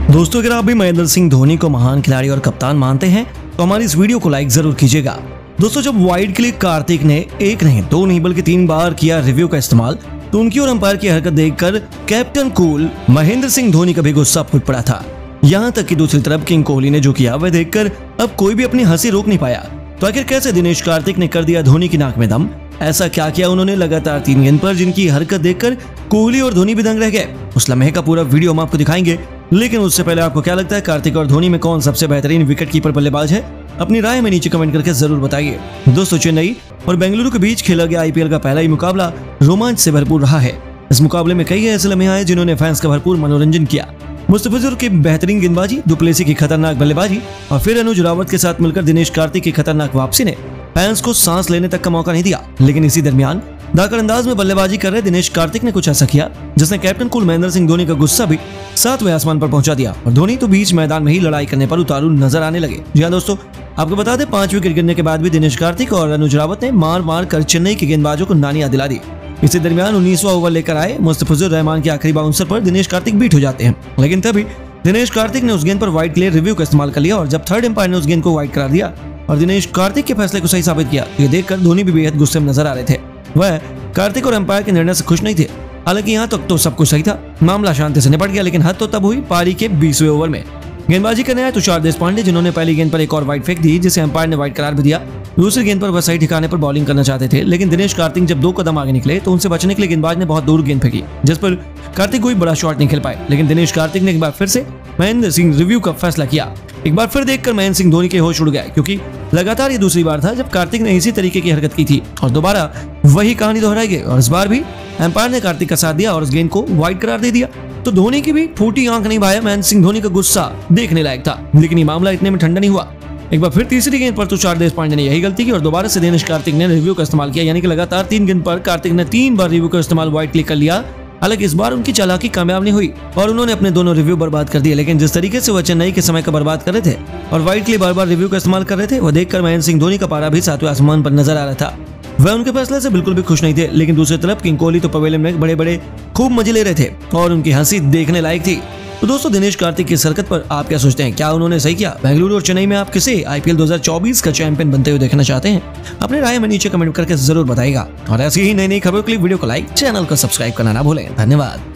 दोस्तों, अगर आप भी महेंद्र सिंह धोनी को महान खिलाड़ी और कप्तान मानते हैं तो हमारी इस वीडियो को लाइक जरूर कीजिएगा। दोस्तों, जब वाइड के लिए कार्तिक ने एक नहीं दो नहीं बल्कि 3 बार किया रिव्यू का इस्तेमाल तो उनकी और अंपायर की हरकत देखकर कैप्टन कूल महेंद्र सिंह धोनी का भी गुस्सा फूट पड़ा था। यहाँ तक कि दूसरी तरफ किंग कोहली ने जो किया वह देखकर अब कोई भी अपनी हंसी रोक नहीं पाया। तो आखिर कैसे दिनेश कार्तिक ने कर दिया धोनी की नाक में दम? ऐसा क्या किया उन्होंने लगातार 3 गेंद पर जिनकी हरकत देखकर कोहली और धोनी भी दंग रह गए? उस लम्हे का पूरा वीडियो हम आपको दिखाएंगे, लेकिन उससे पहले आपको क्या लगता है कार्तिक और धोनी में कौन सबसे बेहतरीन विकेट कीपर बल्लेबाज है? अपनी राय में नीचे कमेंट करके जरूर बताइए। दोस्तों, चेन्नई और बेंगलुरु के बीच खेला गया आईपीएल का पहला ही मुकाबला रोमांच से भरपूर रहा है। इस मुकाबले में कई ऐसे लम्हे आए जिन्होंने फैंस का भरपूर मनोरंजन किया। मुस्तफिजुर की बेहतरीन गेंदबाजी, डुप्लेसी की खतरनाक बल्लेबाजी और फिर अनुज रावत के साथ मिलकर दिनेश कार्तिक की खतरनाक वापसी ने फैंस को सांस लेने तक का मौका नहीं दिया। लेकिन इसी दरमियान धाकड़ अंदाज में बल्लेबाजी कर रहे दिनेश कार्तिक ने कुछ ऐसा किया जिसने कैप्टन कूल महेंद्र सिंह धोनी का गुस्सा भी 7वें आसमान पर पहुंचा दिया और धोनी तो बीच मैदान में ही लड़ाई करने पर उतारू नजर आने लगे। जी हाँ दोस्तों, आपको बता दें 5 विकेट गिरने के बाद भी दिनेश कार्तिक और अनुज रावत ने मार मार कर चेन्नई के गेंदबाजों को नानियां दिला दी। इसी दरमियान 19वां ओवर लेकर आए मुस्तफिजुर रहमान के आखिरी बाउंसर पर दिनेश कार्तिक बीट हो जाते हैं, लेकिन तभी दिनेश कार्तिक ने उस गेंद पर वाइड के लिए रिव्यू का इस्तेमाल कर लिया और जब थर्ड एम्पायर ने उस गेंद को वाइड करार दिया और दिनेश कार्तिक के फैसले को सही साबित किया, ये देखकर धोनी भी बेहद गुस्से में नजर आ रहे थे। वह कार्तिक और एम्पायर के निर्णय से खुश नहीं थे। हालांकि यहाँ तक तो सब कुछ सही था, मामला शांति से निपट गया, लेकिन हद तो तब हुई पारी के 20वें ओवर में। गेंदबाजी करने आए तुषार देशपांडे, जिन्होंने पहली गेंद पर एक और वाइड फेंक दी जिसे एम्पायर ने वाइड करार भी दिया। दूसरी गेंद पर वह सही ठिकाने पर बॉलिंग करना चाहते थे, लेकिन दिनेश कार्तिक जब 2 कदम आगे निकले तो उनसे बचने के लिए गेंदबाज ने बहुत दूर गेंद फेंकी, जिस पर कार्तिक कोई बड़ा शॉट नहीं खेल पाए। लेकिन दिनेश कार्तिक ने एक बार फिर से महेंद्र सिंह रिव्यू का फैसला किया। एक बार फिर देखकर महेंद्र सिंह धोनी के होश उड़ गए, क्योंकि लगातार ये दूसरी बार था जब कार्तिक ने इसी तरीके की हरकत की थी और दोबारा वही कहानी दोहराई गई और इस बार भी एम्पायर ने कार्तिक का साथ दिया और उस गेंद को वाइड करार दे दिया। तो धोनी की भी फूटी आंख नहीं भाया। महेंद्र सिंह धोनी का गुस्सा देखने लायक था, लेकिन ये मामला इतने में ठंडा नहीं हुआ। एक बार फिर तीसरी गेंद पर तुषार देशपांडे ने यही गलती की और दोबारा से दिनेश कार्तिक ने रिव्यू का इस्तेमाल किया, यानी कि लगातार 3 गेंद पर कार्तिक ने 3 बार रिव्यू का इस्तेमाल वाइड क्लिक कर लिया। हालांकि इस बार उनकी चालाकी कामयाब नहीं हुई और उन्होंने अपने दोनों रिव्यू बर्बाद कर दिए। लेकिन जिस तरीके से वह चेन्नई के समय का बर्बाद कर रहे थे और वाइड के लिए बार बार रिव्यू का इस्तेमाल कर रहे थे, वह देखकर महेंद्र सिंह धोनी का पारा भी 7वें आसमान पर नजर आ रहा था। वह उनके फैसले से बिल्कुल भी खुश नहीं थे। लेकिन दूसरी तरफ किंग कोहली तो पवेलियन में बड़े बड़े खूब मजे ले रहे थे और उनकी हंसी देखने लायक थी। तो दोस्तों, दिनेश कार्तिक की हरकत पर आप क्या सोचते हैं? क्या उन्होंने सही किया? बेंगलुरु और चेन्नई में आप किसे आईपीएल 2024 का चैंपियन बनते हुए देखना चाहते हैं? अपनी राय में नीचे कमेंट करके जरूर बताइएगा और ऐसी ही नई नई खबरों के लिए वीडियो को लाइक, चैनल को सब्सक्राइब करना ना भूलें। धन्यवाद।